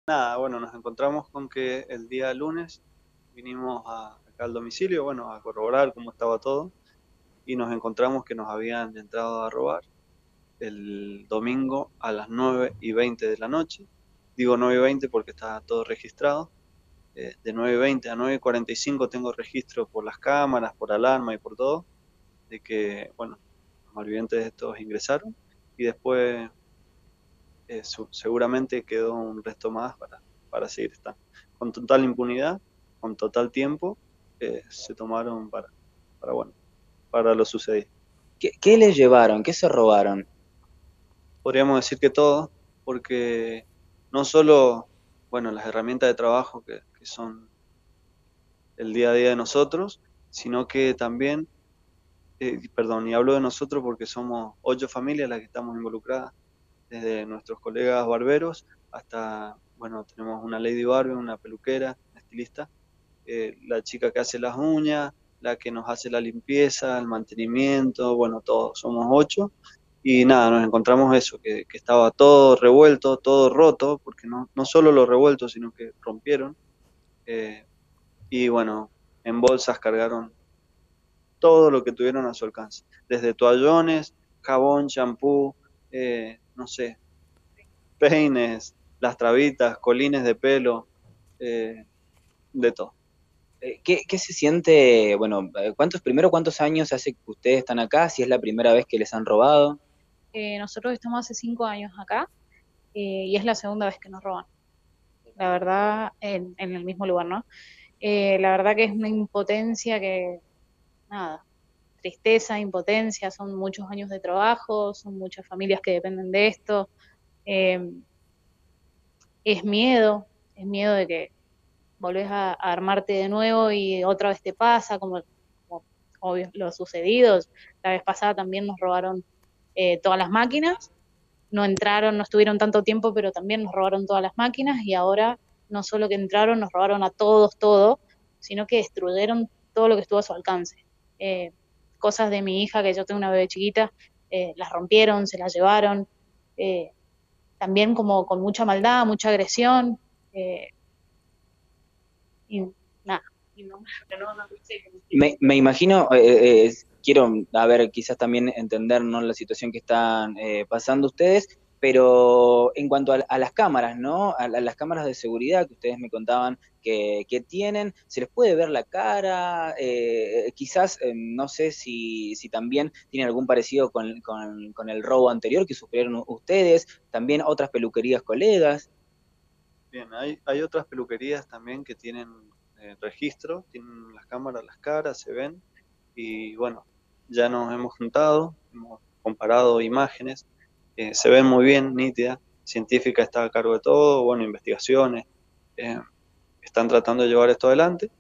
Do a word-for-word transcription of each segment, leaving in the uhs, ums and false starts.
Nada, bueno, nos encontramos con que el día lunes vinimos a, acá al domicilio, bueno, a corroborar cómo estaba todo y nos encontramos que nos habían entrado a robar el domingo a las nueve y veinte de la noche. Digo nueve y veinte porque está todo registrado. Eh, de nueve y veinte a nueve y cuarenta y cinco tengo registro por las cámaras, por alarma y por todo, de que, bueno, los malvivientes estos ingresaron y después eh, su- seguramente quedó un resto más para, para seguir estando. Con total impunidad, con total tiempo, eh, se tomaron para, para, bueno, para lo sucedido. ¿Qué, qué les llevaron? ¿Qué se robaron? Podríamos decir que todo, porque no solo, bueno, las herramientas de trabajo que, que son el día a día de nosotros, sino que también, eh, perdón, y hablo de nosotros porque somos ocho familias las que estamos involucradas, desde nuestros colegas barberos hasta, bueno, tenemos una lady barber, una peluquera, una estilista, eh, la chica que hace las uñas, la que nos hace la limpieza, el mantenimiento, bueno, todos, somos ocho. Y nada, nos encontramos eso, que, que estaba todo revuelto, todo roto, porque no, no solo lo revuelto, sino que rompieron. eh, y bueno, en bolsas cargaron todo lo que tuvieron a su alcance, desde toallones, jabón, champú, eh, no sé, peines, las trabitas, colines de pelo, eh, de todo. Eh, ¿Qué, qué se siente? Bueno, eh, ¿cuántos, primero, cuántos años hace que ustedes están acá? Si es la primera vez que les han robado. Eh, nosotros estamos hace cinco años acá eh, y es la segunda vez que nos roban. La verdad, en, en el mismo lugar, ¿no? Eh, la verdad que es una impotencia que, nada, tristeza, impotencia, son muchos años de trabajo, son muchas familias que dependen de esto. Eh, es miedo, es miedo de que volvés a, a armarte de nuevo y otra vez te pasa, como, como obvio, lo sucedido. La vez pasada también nos robaron eh, todas las máquinas, no entraron, no estuvieron tanto tiempo, pero también nos robaron todas las máquinas y ahora no solo que entraron, nos robaron a todos todo, sino que destruyeron todo lo que estuvo a su alcance. Eh, Cosas de mi hija, que yo tengo una bebé chiquita, eh, las rompieron, se las llevaron, eh, también como con mucha maldad, mucha agresión, eh, y nada. Y no, no, no sé cómo Me, explicar. me imagino, eh, eh, quiero, a ver, quizás también entender, ¿no?, la situación que están eh, pasando ustedes, pero en cuanto a, a las cámaras, ¿no? A, la- las cámaras de seguridad que ustedes me contaban que, que tienen, ¿se les puede ver la cara? Eh, quizás, eh, no sé si, si también tienen algún parecido con, con, con el robo anterior que sufrieron ustedes, también otras peluquerías colegas. Bien, hay, hay otras peluquerías también que tienen eh, registro, tienen las cámaras, las caras, se ven, y bueno, ya nos hemos juntado, hemos comparado imágenes, eh, se ven muy bien, nítida, científica está a cargo de todo, bueno, investigaciones, eh, están tratando de llevar esto adelante.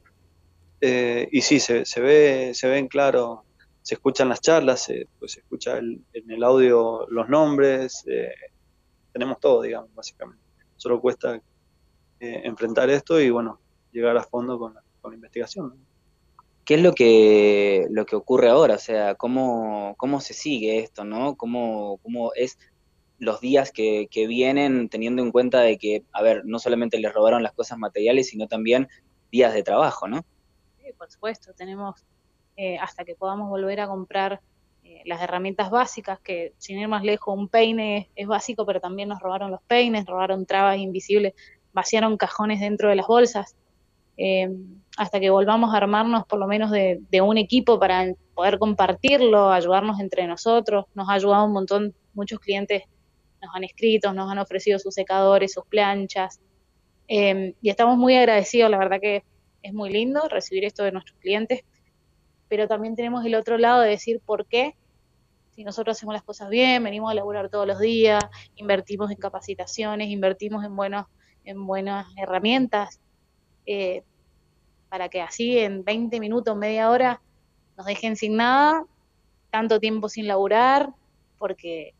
Eh, y sí, se, se ve, se ven claro, se escuchan las charlas, se, pues se escucha el- en el audio los nombres, eh, tenemos todo, digamos, básicamente. Solo cuesta eh, enfrentar esto y bueno, llegar a fondo con la, con la investigación, ¿no? ¿Qué es lo que, lo que ocurre ahora? O sea, ¿cómo, cómo se sigue esto, ¿no? ¿Cómo, cómo es los días que, que vienen teniendo en cuenta de que, a ver, no solamente les robaron las cosas materiales, sino también días de trabajo, ¿no? Sí, por supuesto, tenemos eh, hasta que podamos volver a comprar eh, las herramientas básicas, que sin ir más lejos, un peine es, es básico, pero también nos robaron los peines, robaron trabas invisibles, vaciaron cajones dentro de las bolsas, eh, hasta que volvamos a armarnos por lo menos de, de un equipo para poder compartirlo, ayudarnos entre nosotros. Nos ha ayudado un montón, muchos clientes nos han escrito, nos han ofrecido sus secadores, sus planchas, eh, y estamos muy agradecidos, la verdad que es muy lindo recibir esto de nuestros clientes, pero también tenemos el otro lado de decir por qué, si nosotros hacemos las cosas bien, venimos a laburar todos los días, invertimos en capacitaciones, invertimos en, buenos, en buenas herramientas, eh, para que así en veinte minutos, media hora, nos dejen sin nada, tanto tiempo sin laburar, porque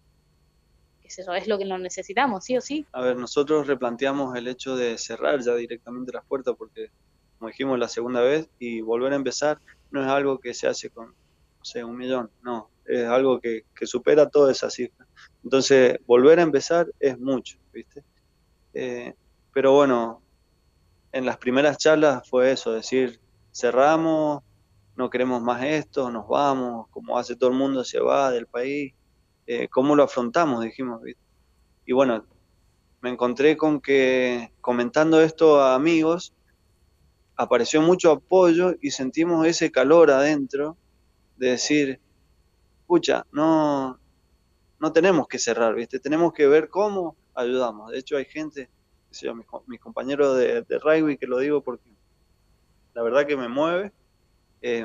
eso es lo que nos necesitamos, sí o sí. A ver, nosotros replanteamos el hecho de cerrar ya directamente las puertas porque, como dijimos la segunda vez, y volver a empezar no es algo que se hace con, no sé, un millón, no, es algo que, que supera toda esa cifra. Entonces, volver a empezar es mucho, ¿viste? Eh, pero bueno, en las primeras charlas fue eso, decir, cerramos, no queremos más esto, nos vamos, como hace todo el mundo, se va del país, eh, ¿cómo lo afrontamos? Dijimos, ¿viste? Y bueno, me encontré con que comentando esto a amigos, apareció mucho apoyo y sentimos ese calor adentro de decir, escucha, no, no tenemos que cerrar, ¿viste? Tenemos que ver cómo ayudamos. De hecho, hay gente, qué sé yo, mis, mis compañeros de, de rugby, que lo digo porque la verdad que me mueve, eh,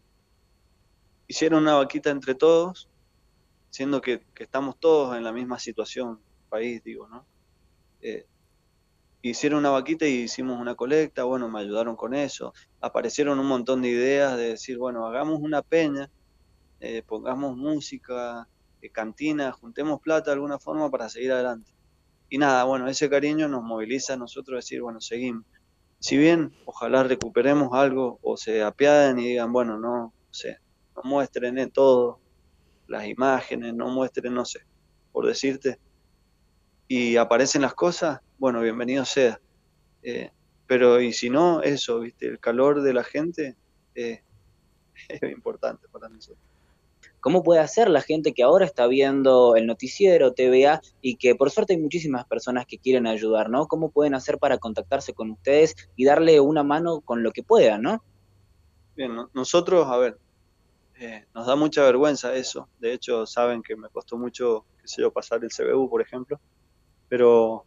hicieron una vaquita entre todos, siendo que, que estamos todos en la misma situación, país, digo, ¿no? Eh, hicieron una vaquita y hicimos una colecta, bueno, me ayudaron con eso, aparecieron un montón de ideas de decir, bueno, hagamos una peña, eh, pongamos música, eh, cantina, juntemos plata de alguna forma para seguir adelante. Y nada, bueno, ese cariño nos moviliza a nosotros a decir, bueno, seguimos. Si bien ojalá recuperemos algo o se apiaden y digan, bueno, no, no sé, no muestren eh, todo, las imágenes, no muestren, no sé, por decirte, y aparecen las cosas, bueno, bienvenido sea. Eh, pero y si no, eso, viste, el calor de la gente eh, es importante para nosotros. ¿Cómo puede hacer la gente que ahora está viendo el noticiero, T V A, y que por suerte hay muchísimas personas que quieren ayudar, ¿no? ¿Cómo pueden hacer para contactarse con ustedes y darle una mano con lo que puedan, ¿no? Bien, no- nosotros, a ver, eh, nos da mucha vergüenza eso. De hecho, saben que me costó mucho, qué sé yo, pasar el C B U, por ejemplo. Pero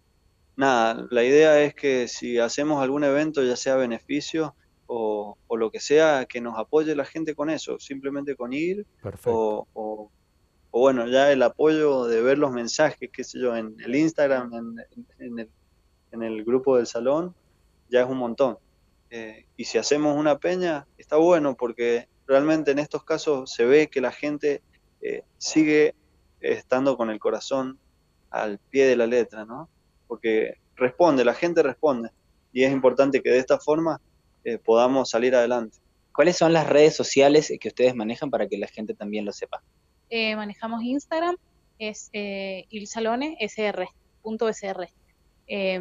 nada, la idea es que si hacemos algún evento, ya sea beneficio o, o lo que sea, que nos apoye la gente con eso, simplemente con ir Perfecto. o, o- o bueno, ya el apoyo de ver los mensajes, qué sé yo, en el Instagram, en, en el, en el grupo del salón, ya es un montón. Eh, y si hacemos una peña, está bueno porque realmente en estos casos se ve que la gente eh, sigue estando con el corazón al pie de la letra, ¿no? Porque responde, la gente responde. Y es importante que de esta forma eh, podamos salir adelante. ¿Cuáles son las redes sociales que ustedes manejan para que la gente también lo sepa? Eh, manejamos Instagram, es eh, ilsalone, sr, punto sr. Eh,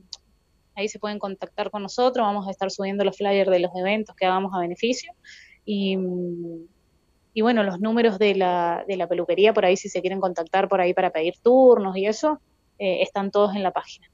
ahí se pueden contactar con nosotros, vamos a estar subiendo los flyers de los eventos que hagamos a beneficio. Y, y bueno, los números de la, de la peluquería, por ahí si se quieren contactar por ahí para pedir turnos y eso, eh, están todos en la página.